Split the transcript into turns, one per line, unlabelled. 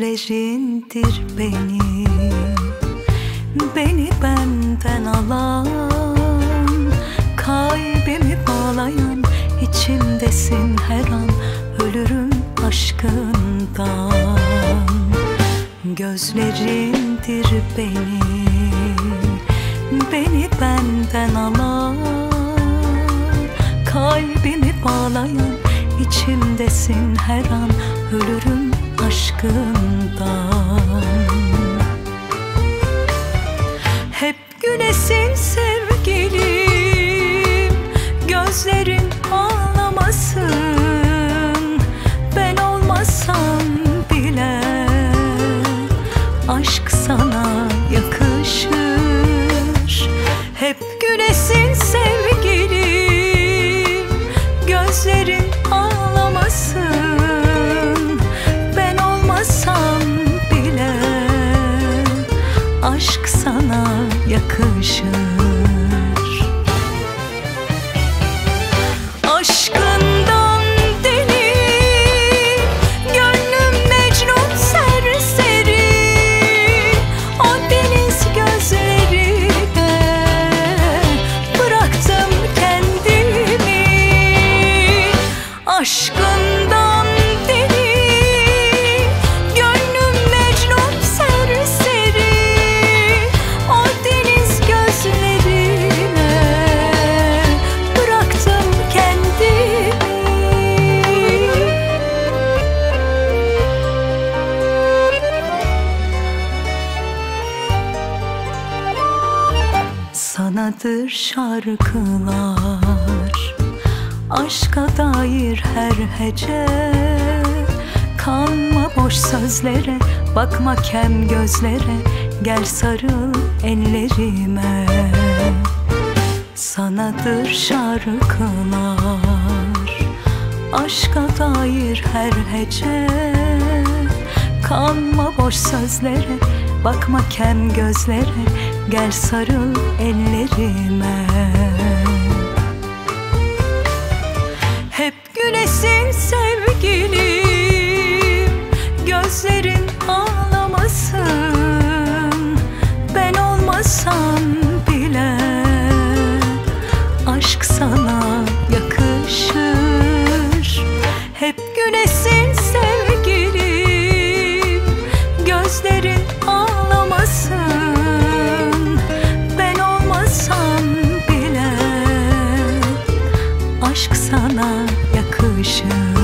Gözlerindir beni benden alan, kalbimi bağlayan, içimdesin her an, ölürüm aşkından. Gözlerindir beni benden alan, kalbimi bağlayan, içimdesin her an, ölürüm aşkından. Hep gülesin sevgilim, gözlerin ağlamasın. Ben olmasam bile aşk sana yakışır. Hep gülesin sevgilim, gözlerin ağlamasın. Ben olmasam bile aşk sana yakışır. Aşkından deli, gönlüm mecnun serseri. O deniz gözlerine bıraktım kendimi. Aşkından deli, gönlüm mecnun serseri. O deniz gözlerine bıraktım kendimi. Sanadır şarkılar, aşka dair her hece. Kanma boş sözlere, bakma kem gözlere, gel sarıl ellerime. Sanadır şarkılar, aşka dair her hece. Kanma boş sözlere, bakma kem gözlere, gel sarıl ellerime. Hep gülesin sevgilim, gözlerin ağlamasın. Ben olmasam bile aşk sana yakışır. Hep gülesin sevgilim, gözlerin ağlamasın. Ben olmasam bile aşk sana yakışır.